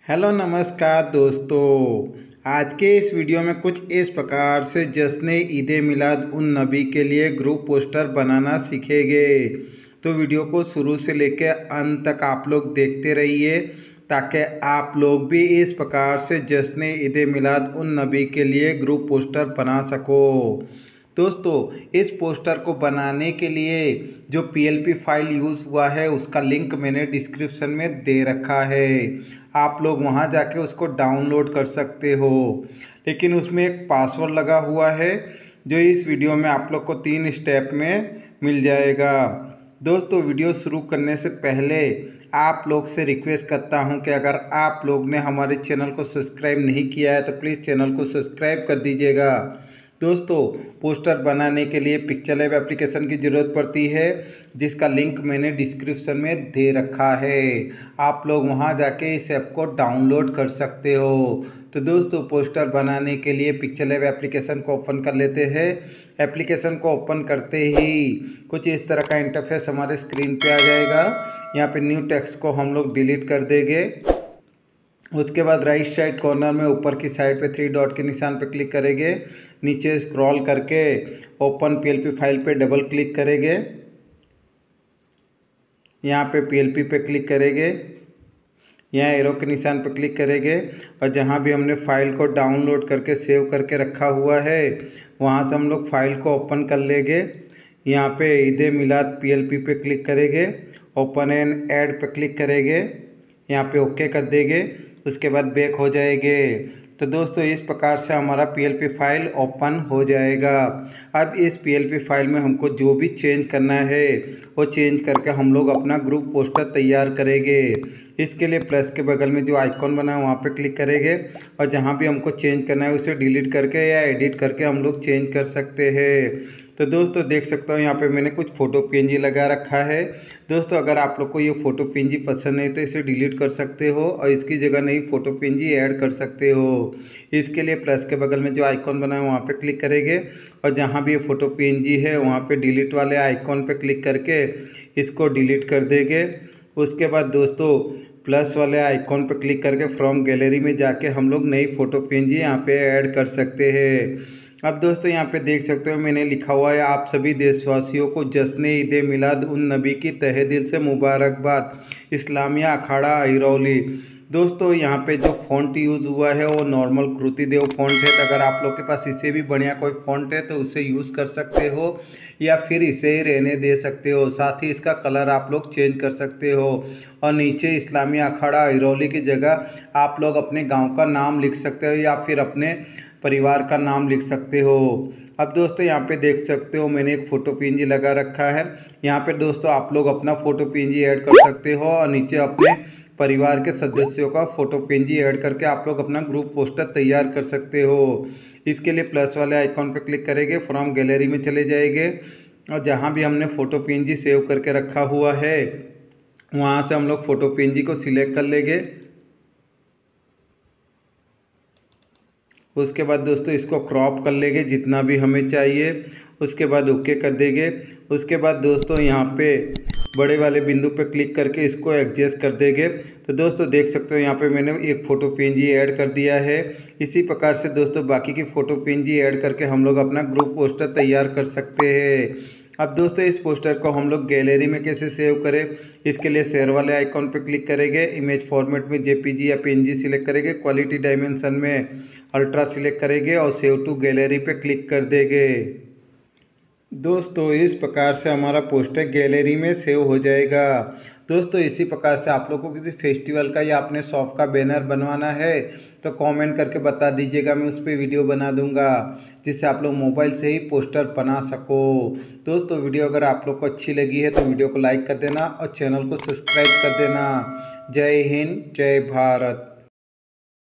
Hello नमस्कार दोस्तों। आज के इस वीडियो में कुछ इस प्रकार से जश्न ईद मिलाद उन नबी के लिए ग्रुप पोस्टर बनाना सीखेंगे। तो वीडियो को शुरू से लेकर अंत तक आप लोग देखते रहिए ताकि आप लोग भी इस प्रकार से जश्न ईद मिलाद उन नबी के लिए ग्रुप पोस्टर बना सको। दोस्तों, इस पोस्टर को बनाने के लिए जो PLP फाइल यूज़ हुआ है उसका लिंक मैंने डिस्क्रिप्शन में दे रखा है। आप लोग वहां जाके उसको डाउनलोड कर सकते हो, लेकिन उसमें एक पासवर्ड लगा हुआ है जो इस वीडियो में आप लोग को 3 स्टेप में मिल जाएगा। दोस्तों, वीडियो शुरू करने से पहले आप लोग से रिक्वेस्ट करता हूं कि अगर आप लोग ने हमारे चैनल को सब्सक्राइब नहीं किया है तो प्लीज़ चैनल को सब्सक्राइब कर दीजिएगा। दोस्तों, पोस्टर बनाने के लिए पिक्चर लैब एप्लीकेशन की ज़रूरत पड़ती है जिसका लिंक मैंने डिस्क्रिप्शन में दे रखा है। आप लोग वहां जाके इस ऐप को डाउनलोड कर सकते हो। तो दोस्तों, पोस्टर बनाने के लिए पिक्चर लैब एप्लीकेशन को ओपन कर लेते हैं। एप्लीकेशन को ओपन करते ही कुछ इस तरह का इंटरफेस हमारे स्क्रीन पे आ जाएगा। यहाँ पे न्यू टेक्स्ट को हम लोग डिलीट कर देंगे। उसके बाद राइट साइड कॉर्नर में ऊपर की साइड पे 3 डॉट के निशान पे क्लिक करेंगे। नीचे स्क्रॉल करके ओपन PLP फाइल पे डबल क्लिक करेंगे। यहाँ पे PLP पे क्लिक करेंगे, यहाँ एरो के निशान पे क्लिक करेंगे और जहाँ भी हमने फाइल को डाउनलोड करके सेव करके रखा हुआ है वहाँ से हम लोग फाइल को ओपन कर लेंगे। यहाँ पे ईद मिलाद PLP पे क्लिक करेंगे, ओपन एंड ऐड पे क्लिक करेंगे, यहाँ पे ओके कर देंगे। उसके बाद बैक हो जाएंगे। तो दोस्तों, इस प्रकार से हमारा PLP फाइल ओपन हो जाएगा। अब इस PLP फाइल में हमको जो भी चेंज करना है वो चेंज करके हम लोग अपना ग्रुप पोस्टर तैयार करेंगे। इसके लिए प्लस के बगल में जो आइकॉन बना है वहाँ पे क्लिक करेंगे और जहाँ भी हमको चेंज करना है उसे डिलीट करके या एडिट करके हम लोग चेंज कर सकते हैं। तो दोस्तों, देख सकता हूँ यहाँ पे मैंने कुछ फ़ोटो PNG लगा रखा है। दोस्तों, अगर आप लोग को ये फ़ोटो PNG पसंद नहीं तो इसे डिलीट कर सकते हो और इसकी जगह नई फ़ोटो PNG ऐड कर सकते हो। इसके लिए प्लस के बगल में जो आइकॉन बना है वहाँ पे क्लिक करेंगे और जहाँ भी ये फ़ोटो PNG है वहाँ पे डिलीट वाले आइकॉन पे क्लिक करके इसको डिलीट कर देंगे। उसके बाद दोस्तों, प्लस वाले आइकॉन पर क्लिक करके फ्रॉम गैलरी में जाके हम लोग नई फ़ोटो PNG यहाँ पे ऐड कर सकते हैं। अब दोस्तों, यहाँ पे देख सकते हो मैंने लिखा हुआ है, आप सभी देशवासियों को जश्न ईद मिलाद उन नबी की तहे दिल से मुबारकबाद, इस्लामिया अखाड़ा हिरौली। दोस्तों, यहाँ पे जो फ़ॉन्ट यूज़ हुआ है वो नॉर्मल कृतिदेव फ़ॉन्ट है। तो अगर आप लोग के पास इससे भी बढ़िया कोई फ़ॉन्ट है तो उसे यूज़ कर सकते हो या फिर इसे ही रहने दे सकते हो। साथ ही इसका कलर आप लोग चेंज कर सकते हो और नीचे इस्लामिया अखाड़ा हिरौली की जगह आप लोग अपने गांव का नाम लिख सकते हो या फिर अपने परिवार का नाम लिख सकते हो। अब दोस्तों, यहाँ पे देख सकते हो मैंने एक फ़ोटो PNG लगा रखा है। यहाँ पे दोस्तों आप लोग अपना फ़ोटो PNG ऐड कर सकते हो और नीचे अपने परिवार के सदस्यों का फ़ोटो PNG ऐड करके आप लोग अपना ग्रुप पोस्टर तैयार कर सकते हो। इसके लिए प्लस वाले आइकॉन पर क्लिक करेंगे, फ्रॉम गैलरी में चले जाएंगे और जहाँ भी हमने फ़ोटो PNG सेव करके रखा हुआ है वहाँ से हम लोग फ़ोटो PNG को सिलेक्ट कर लेंगे। उसके बाद दोस्तों इसको क्रॉप कर लेंगे जितना भी हमें चाहिए। उसके बाद ओके कर देंगे। उसके बाद दोस्तों यहाँ पे बड़े वाले बिंदु पे क्लिक करके इसको एडजस्ट कर देंगे। तो दोस्तों, देख सकते हो यहाँ पे मैंने एक फ़ोटो PNG ऐड कर दिया है। इसी प्रकार से दोस्तों बाकी की फ़ोटो PNG ऐड करके हम लोग अपना ग्रुप पोस्टर तैयार कर सकते हैं। अब दोस्तों, इस पोस्टर को हम लोग गैलरी में कैसे सेव करें, इसके लिए शेयर वाले आइकॉन पे क्लिक करेंगे, इमेज फॉर्मेट में JPG या PNG सिलेक्ट करेंगे, क्वालिटी डायमेंशन में अल्ट्रा सिलेक्ट करेंगे और सेव टू गैलरी पे क्लिक कर देंगे। दोस्तों, इस प्रकार से हमारा पोस्टर गैलरी में सेव हो जाएगा। दोस्तों, इसी प्रकार से आप लोग को किसी फेस्टिवल का या अपने शॉप का बैनर बनवाना है तो कमेंट करके बता दीजिएगा, मैं उस पर वीडियो बना दूंगा जिससे आप लोग मोबाइल से ही पोस्टर बना सको। दोस्तों, वीडियो अगर आप लोग को अच्छी लगी है तो वीडियो को लाइक कर देना और चैनल को सब्सक्राइब कर देना। जय हिंद, जय भारत।